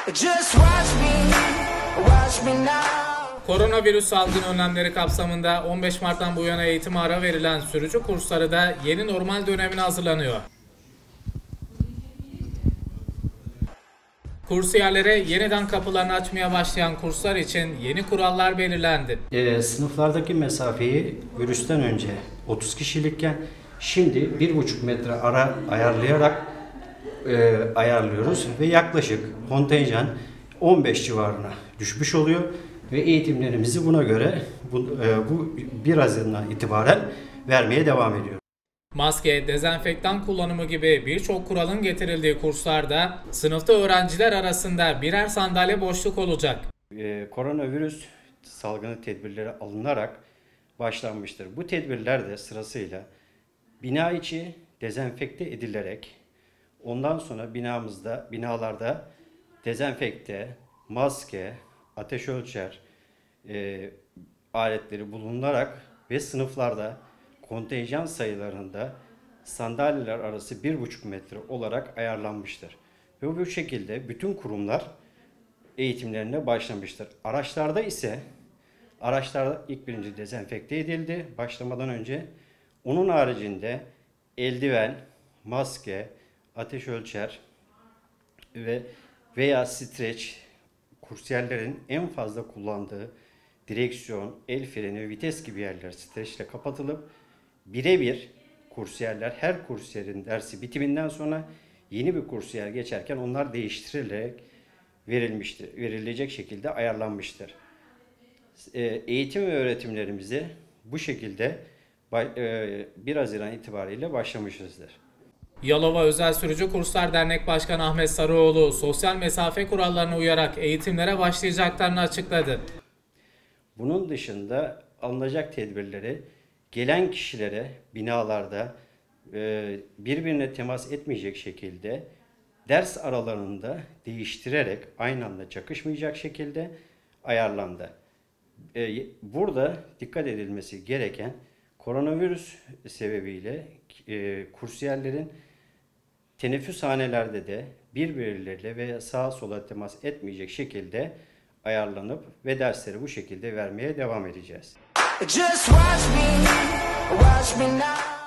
Just watch me now. Koronavirüs salgın önlemleri kapsamında 15 Mart'tan bu yana eğitime ara verilen sürücü kursları da yeni normal dönemine hazırlanıyor. Kursiyerlere yeniden kapılarını açmaya başlayan kurslar için yeni kurallar belirlendi. Sınıflardaki mesafeyi virüsten önce 30 kişilikken şimdi 1,5 metre ara ayarlayarak ayarlıyoruz ve yaklaşık kontenjan 15 civarına düşmüş oluyor ve eğitimlerimizi buna göre bu 1 Haziran'dan itibaren vermeye devam ediyor. Maske, dezenfektan kullanımı gibi birçok kuralın getirildiği kurslarda sınıfta öğrenciler arasında birer sandalye boşluk olacak. Koronavirüs salgını tedbirleri alınarak başlanmıştır. Bu tedbirler de sırasıyla bina içi dezenfekte edilerek ondan sonra binalarda dezenfekte, maske, ateş ölçer aletleri bulunarak ve sınıflarda kontenjan sayılarında sandalyeler arası 1,5 metre olarak ayarlanmıştır. Ve bu şekilde bütün kurumlar eğitimlerine başlamıştır. Araçlar ilk birinci dezenfekte edildi başlamadan önce. Onun haricinde eldiven, maske, ateş ölçer veya streç, kursiyerlerin en fazla kullandığı direksiyon, el freni, vites gibi yerler streçle kapatılıp birebir kursiyerler her kursiyerin dersi bitiminden sonra yeni bir kursiyer geçerken onlar değiştirilerek verilecek şekilde ayarlanmıştır. Eğitim ve öğretimlerimizi bu şekilde 1 Haziran itibariyle başlamışızdır. Yalova Özel Sürücü Kurslar Dernek Başkanı Ahmet Sarıoğlu, sosyal mesafe kurallarına uyarak eğitimlere başlayacaklarını açıkladı. Bunun dışında alınacak tedbirleri gelen kişilere binalarda birbirine temas etmeyecek şekilde ders aralarında değiştirerek aynı anda çakışmayacak şekilde ayarlandı. Burada dikkat edilmesi gereken koronavirüs sebebiyle kursiyerlerin teneffüshanelerde de birbirleriyle veya sağa sola temas etmeyecek şekilde ayarlanıp ve dersleri bu şekilde vermeye devam edeceğiz. Just watch me now.